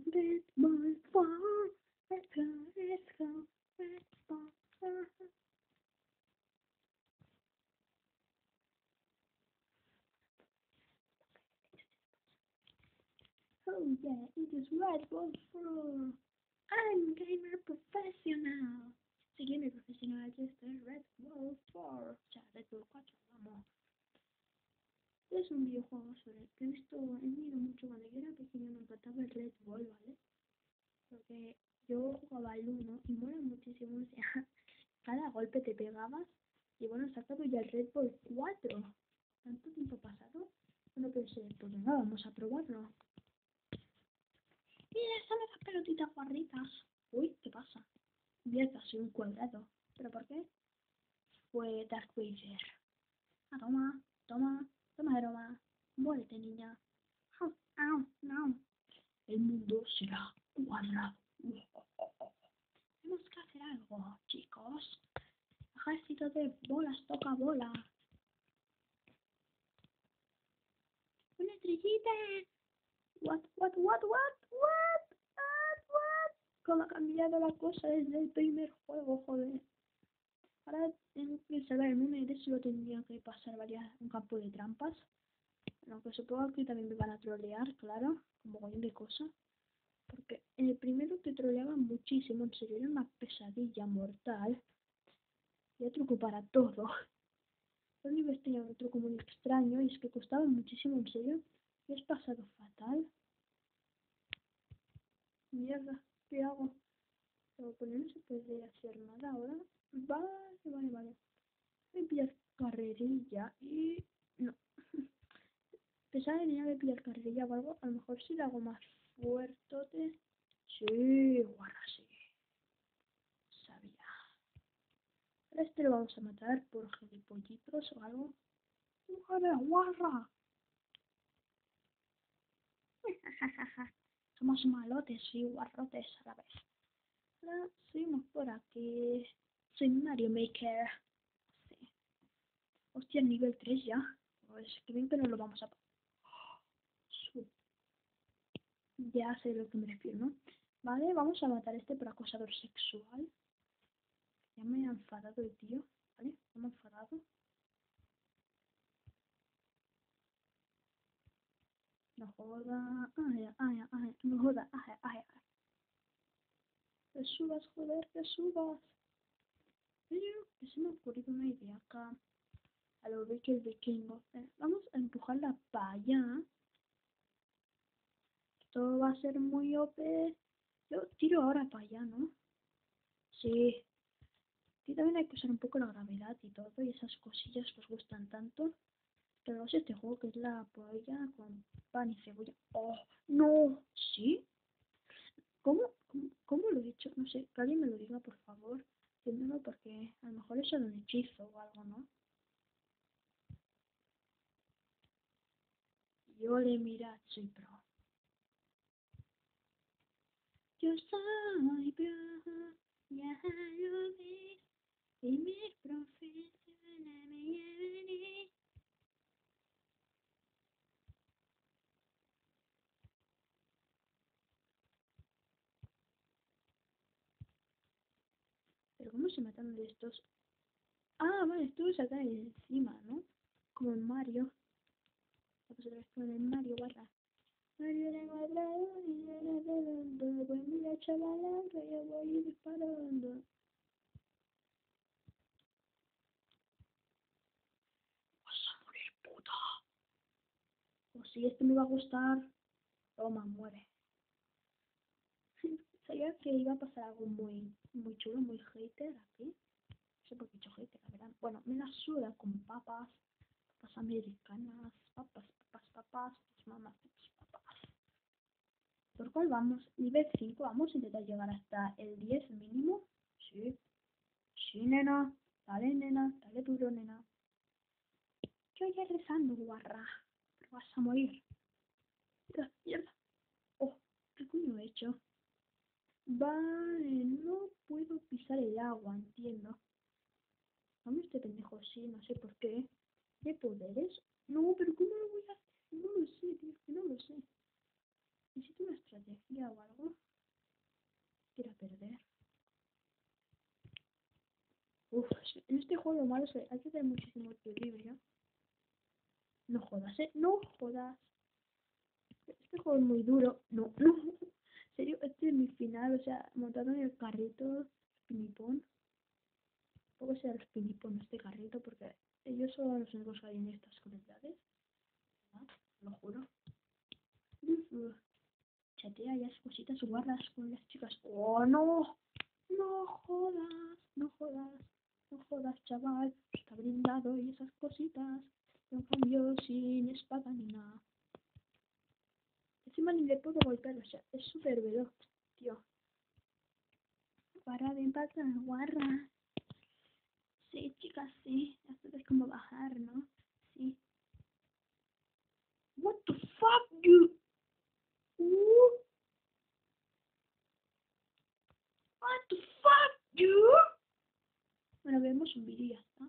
Red Bull for, let's go, let's go, Red Bull for. Oh yeah, it is Red Bull for. I'm gamer professional. Sí, gamer profesional, este es Red Bull 4. O sea, Red Bull 4, vamos. Es un videojuego sobre el que he visto, he visto mucho cuando yo era pequeño, me encantaba el Red Bull, ¿vale? Porque yo jugaba al 1 y mola muchísimo, o sea, cada golpe te pegabas y bueno, he sacado ya el Red Bull 4. ¿Tanto tiempo pasado? Bueno, pensé, pues nada, vamos a probarlo. Mira, son esas pelotitas guarritas. Uy, ¿qué pasa? Mierda, soy un cuadrado. ¿Pero por qué? Fue Dark Vader. Ah, toma, toma, toma broma. Muérete, niña. Au, au, no. El mundo será cuadrado. Tenemos que hacer algo, chicos. Ejército de bolas toca bola. ¡Una estrellita! What? ¿Cómo ha cambiado la cosa desde el primer juego, joder? Ahora tengo que salvar el mundo y de eso lo tendría que pasar un campo de trampas. Aunque supongo que también me van a trolear, claro, como cualquier cosa. Porque en el primero te troleaban muchísimo, en serio, era una pesadilla mortal. Y hay truco para todo. Los niveles tenían un truco muy extraño y es que costaba muchísimo, en serio. Y es pasado fatal. Mierda, ¿qué hago? Pero pues no se puede hacer nada ahora. Vale. Voy a pillar carrerilla y... no. Pensaba que tenía que pillar carrerilla o algo. A lo mejor si lo hago más fuerte. Sí, guarra, sí. Sabía. Ahora este lo vamos a matar por gilipollitos o algo. ¡Joder, guarra! Somos malotes y guarrotes a la vez. Ahora seguimos por aquí. Soy Mario Maker. Sí. Hostia, nivel 3 ya. Pues que bien que no lo vamos a... Ya sé lo que me refiero, ¿no? Vale, vamos a matar a este por acosador sexual. Ya me ha enfadado el tío. ¿Vale? Me ha enfadado. No joda. No joda. Que subas, joder, que subas. Pero que se me ha ocurrido una idea acá. A lo que el vikingo. Vamos a empujarla para allá. Esto va a ser muy OP. Yo tiro ahora para allá, ¿no? Sí. Y también hay que usar un poco la gravedad y todo. Y esas cosillas que os gustan tanto. Pero es este juego que es la polla con pan y cebolla. ¡Oh! ¡No! ¿Sí? ¿Cómo lo he hecho? No sé, que alguien me lo diga, por favor. Entiéndelo porque a lo mejor es solo un hechizo o algo, ¿no? Yo le mira, soy pro. Yo soy pro, ya lo ves. Y mis profesionales me llevaré. Pero ¿cómo se matan de estos? Ah, vale, estuve acá encima, ¿no? Como en Mario. Vamos otra vez con el Mario, guarda. Mario era cuadrado y era redondo. Pues mira, chaval, que yo voy disparando. Vas a morir, puta. O si este me va a gustar. Toma, muere. Sabía que iba a pasar algo muy chulo, muy hater aquí. No sé por qué he hecho hater, la verdad. Bueno, me la suda con papas americanas, papas, tus mamás, tus papás. ¿Por cuál vamos? Nivel 5, vamos a intentar llegar hasta el 10 mínimo. Sí, sí, nena. Dale duro, nena. Yo ya rezando, guarra. Pero vas a morir. Mierda. Oh, ¿qué coño he hecho? Vale, no puedo pisar el agua, entiendo. ¿Dónde este pendejo? Sí, no sé por qué. ¿De poderes? No, pero ¿cómo lo voy a hacer? No lo sé, tío, que no lo sé. Necesito una estrategia o algo. Quiero perder. Uf, en este juego lo malo es que hay que tener muchísimo equilibrio. No jodas, no jodas. Este juego es muy duro. No, no. En serio, este es mi final. O sea, montado en el carrito, pinipón. Tampoco sea los pinipón este carrito porque ellos son los únicos que hay en estas comunidades. ¿Verdad? Lo juro. Uf, chatea ya cositas guarras con las chicas. ¡Oh, no! No jodas, no jodas, no jodas, chaval. Está brindado y esas cositas. En cambio, sin espada ni nada. Encima ni le puedo golpear, o sea, es súper veloz, tío. Para de empatar, guarra. Sí, chicas, sí. Ya sabes cómo bajar, ¿no? Sí. What the fuck, dude? What the fuck, dude? Bueno, vemos un vídeo y ya está.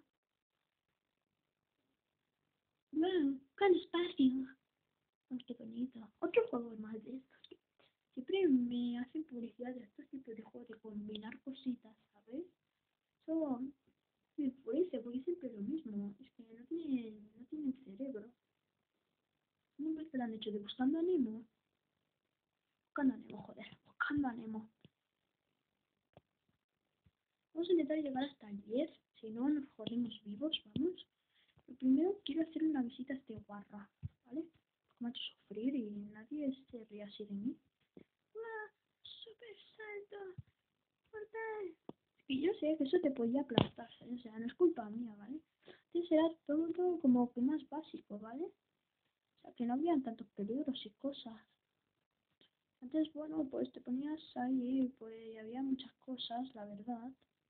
Wow, qué despacio. Oh, qué bonito. Otro juego más de estos. Siempre me hacen publicidad de estos tipos de juegos de combinar cositas, ¿sabes? Son me fuese, porque siempre es lo mismo. Es que no tienen cerebro. ¿Cómo ves que lo han hecho de Buscando a Nemo? Buscando a Nemo, joder. Buscando a Nemo. Vamos a intentar llegar hasta el 10. Si no, nos jodemos vivos, vamos. Lo primero, quiero hacer una visita a este guarra, ¿vale? Porque me ha hecho sufrir y nadie se ríe así de mí. ¡Guau! ¡Súper salto! ¡Mortal! Y yo sé que eso te podía aplastar, ¿sabes? O sea, no es culpa mía, ¿vale? Entonces era todo como que más básico, ¿vale? O sea, que no habían tantos peligros y cosas. Antes, bueno, pues te ponías ahí, pues y había muchas cosas, la verdad.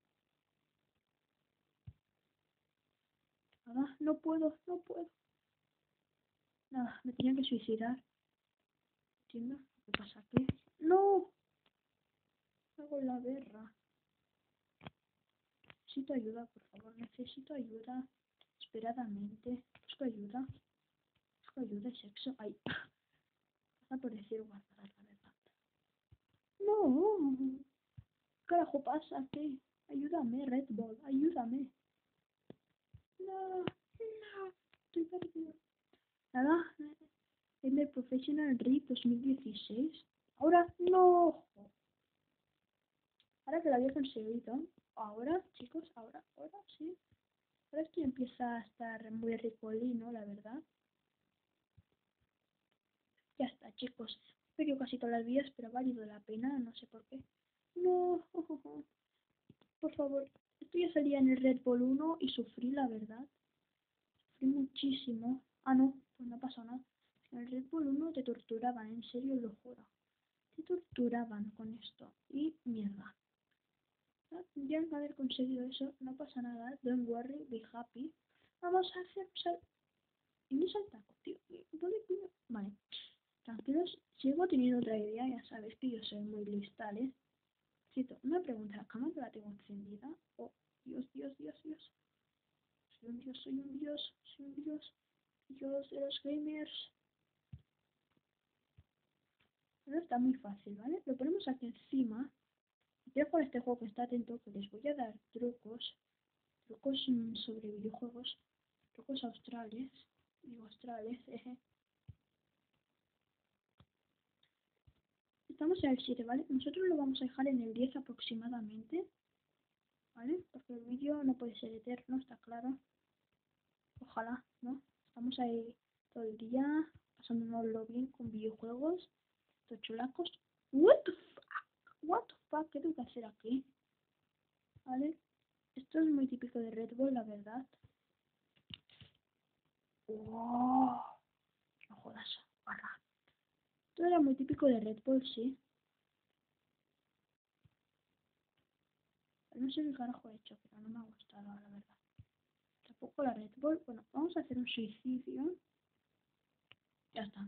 Nada, no puedo, no puedo. Nada, me tenía que suicidar. ¿Entiendes? ¿Qué pasa aquí? ¡No! Hago la guerra. Necesito ayuda, por favor. Necesito ayuda. Esperadamente. Busco ayuda. Busco ayuda y sexo. Ay. Pasa por decir guardar, la verdad. No. ¿Qué carajo pasa aquí? Ayúdame, Red Bull. Ayúdame. No. No. Estoy perdido. Nada. En el Professional Rift 2016. Ahora no. Ahora que lo había conseguido. Ahora, chicos, ahora sí. Ahora esto empieza a estar muy ricolino, la verdad. Ya está, chicos. Perdido casi todas las vidas, pero ha valido la pena, no sé por qué. No, por favor. Esto ya salía en el Red Bull 1 y sufrí, la verdad. Sufrí muchísimo. Ah, no, pues no pasó nada. En el Red Bull 1 te torturaban, en serio lo juro. Te torturaban con esto. Y mierda. Tendrían que haber conseguido eso, no pasa nada. Don't worry, be happy. Vamos a hacer y no salta, tío. Vale. Tranquilos, sigo teniendo otra idea, ya sabes que yo soy muy lista, ¿eh? Cito, una pregunta, ¿la cámara la tengo encendida? Oh, Dios, Dios, Dios, Dios. Soy un dios, soy un dios, soy un dios. Dios de los gamers. Pero está muy fácil, ¿vale? Lo ponemos aquí encima. Quiero jugar este juego que está atento, que les voy a dar trucos. Trucos sobre videojuegos. Trucos australes. Digo australes, jeje. Estamos en el 7, ¿vale? Nosotros lo vamos a dejar en el 10 aproximadamente, ¿vale? Porque el vídeo no puede ser eterno, está claro. Ojalá, ¿no? Estamos ahí todo el día, pasándonoslo bien con videojuegos, estos chulacos. What the fuck? What the fuck? ¿Qué tengo que hacer aquí? ¿Vale? Esto es muy típico de Red Bull, la verdad. ¡Oh! No jodas, barra. Esto era muy típico de Red Bull, sí. No sé qué carajo he hecho, pero no me ha gustado, la verdad. Tampoco la Red Bull. Bueno, vamos a hacer un suicidio. Ya está.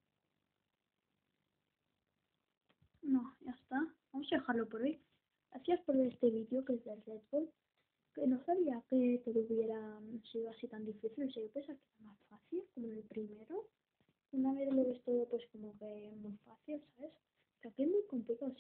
No, ya está. Vamos a dejarlo por hoy. Gracias por ver este vídeo que es del Red Bull. Que no sabía que todo hubiera sido así tan difícil. O sea, yo pensaba que era más fácil, como el primero. Una vez lo ves todo pues como que muy fácil,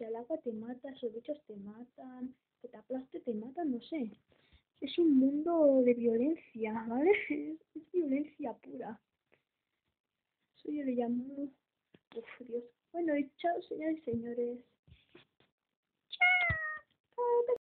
sea, el agua te mata, esos bichos te matan, que te aplaste te matan, no sé. Es un mundo de violencia, ¿vale? Es violencia pura. Eso yo le llamo... Uf, Dios. Bueno, y chao, señores y señores. ¡Chao!